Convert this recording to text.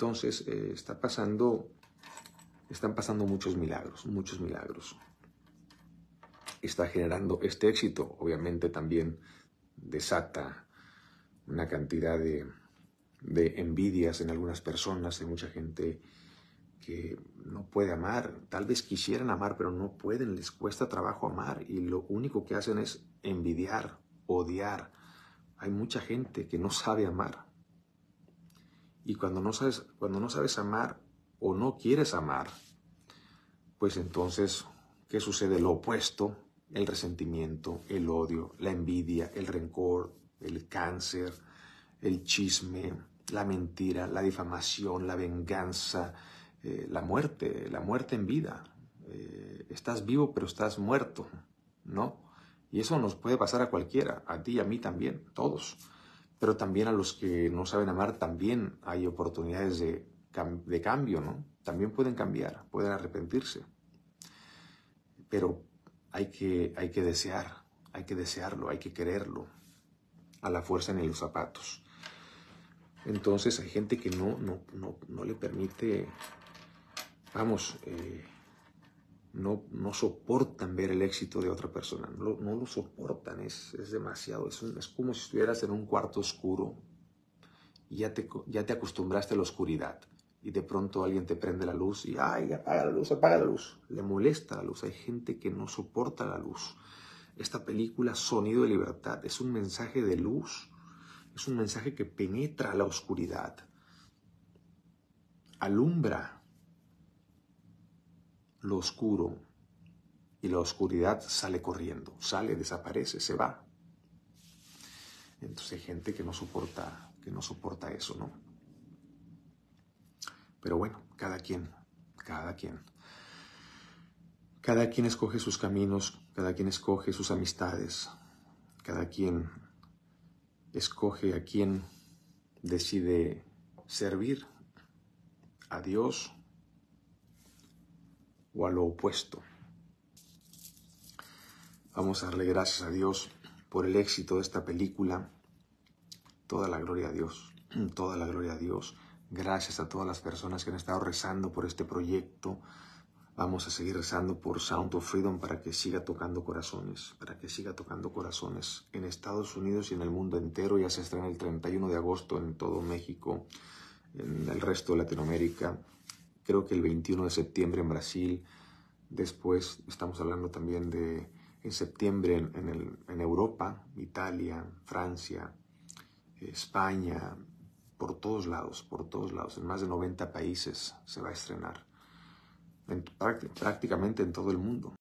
Entonces están pasando muchos milagros, muchos milagros. Está generando este éxito, obviamente también desata una cantidad de envidias en algunas personas. Hay mucha gente que no puede amar, tal vez quisieran amar, pero no pueden, les cuesta trabajo amar y lo único que hacen es envidiar, odiar. Hay mucha gente que no sabe amar. Y cuando no sabes amar o no quieres amar, pues entonces, ¿qué sucede? Lo opuesto, el resentimiento, el odio, la envidia, el rencor, el cáncer, el chisme, la mentira, la difamación, la venganza, la muerte en vida. Estás vivo pero estás muerto, ¿no? Y eso nos puede pasar a cualquiera, a ti y a mí también, todos. Pero también a los que no saben amar también hay oportunidades de cambio, ¿no? También pueden cambiar, pueden arrepentirse. Pero hay que desearlo, hay que quererlo. A la fuerza ni los zapatos. Entonces hay gente que no le permite, no soportan ver el éxito de otra persona, no lo soportan, es demasiado, es como si estuvieras en un cuarto oscuro y ya te acostumbraste a la oscuridad y de pronto alguien te prende la luz y ¡ay, apaga la luz! Le molesta la luz, hay gente que no soporta la luz. Esta película Sonido de Libertad es un mensaje de luz, es un mensaje que penetra la oscuridad, alumbra lo oscuro y la oscuridad sale corriendo, desaparece, se va. Entonces hay gente que no soporta eso, ¿no? Pero bueno, cada quien escoge sus caminos, cada quien escoge sus amistades, cada quien escoge a quién decide servir, a Dios o a lo opuesto. Vamos a darle gracias a Dios por el éxito de esta película. Toda la gloria a Dios, toda la gloria a Dios. Gracias a todas las personas que han estado rezando por este proyecto. Vamos a seguir rezando por Sound of Freedom para que siga tocando corazones, en Estados Unidos y en el mundo entero. Ya se estrena el 31 de agosto en todo México, en el resto de Latinoamérica. Creo que el 21 de septiembre en Brasil. Después estamos hablando también de en septiembre en Europa, Italia, Francia, España, por todos lados, en más de 90 países se va a estrenar, prácticamente en todo el mundo.